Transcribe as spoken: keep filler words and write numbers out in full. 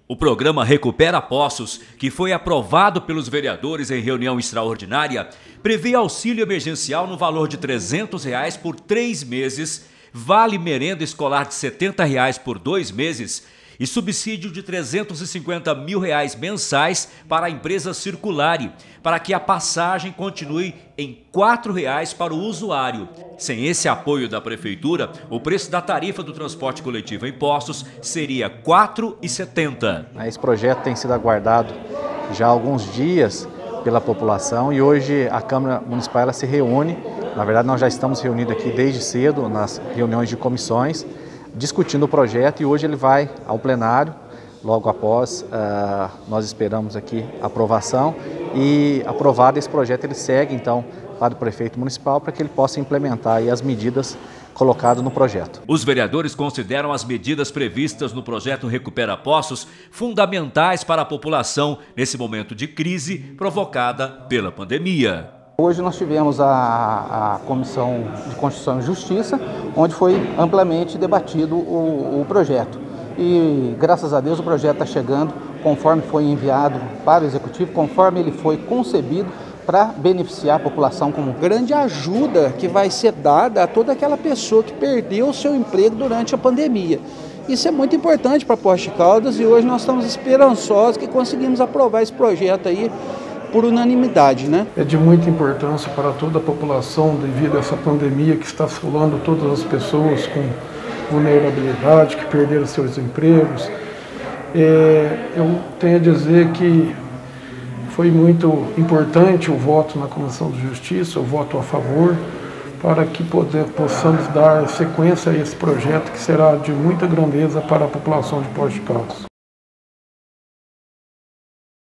O programa Recupera Poços, que foi aprovado pelos vereadores em reunião extraordinária, prevê auxílio emergencial no valor de trezentos reais por três meses, vale merenda escolar de setenta reais por dois meses e subsídio de trezentos e cinquenta mil reais mensais para a empresa Circulare, para que a passagem continue em quatro reais para o usuário. Sem esse apoio da Prefeitura, o preço da tarifa do transporte coletivo em Poços seria quatro reais e setenta centavos. Esse projeto tem sido aguardado já há alguns dias pela população e hoje a Câmara Municipal ela se reúne. Na verdade, nós já estamos reunidos aqui desde cedo nas reuniões de comissões, discutindo o projeto, e hoje ele vai ao plenário. Logo após, uh, nós esperamos aqui a aprovação, e aprovado esse projeto ele segue então para o prefeito municipal para que ele possa implementar aí as medidas colocadas no projeto. Os vereadores consideram as medidas previstas no projeto Recupera Poços fundamentais para a população nesse momento de crise provocada pela pandemia. Hoje nós tivemos a, a Comissão de Constituição e Justiça, onde foi amplamente debatido o, o projeto. E, graças a Deus, o projeto está chegando conforme foi enviado para o Executivo, conforme ele foi concebido para beneficiar a população como grande ajuda que vai ser dada a toda aquela pessoa que perdeu o seu emprego durante a pandemia. Isso é muito importante para Poços de Caldas e hoje nós estamos esperançosos que conseguimos aprovar esse projeto aí por unanimidade, né? É de muita importância para toda a população devido a essa pandemia que está assolando todas as pessoas com vulnerabilidade, que perderam seus empregos. É, eu tenho a dizer que foi muito importante o voto na Comissão de Justiça, o voto a favor, para que poder, possamos dar sequência a esse projeto que será de muita grandeza para a população de Poços de Caldas.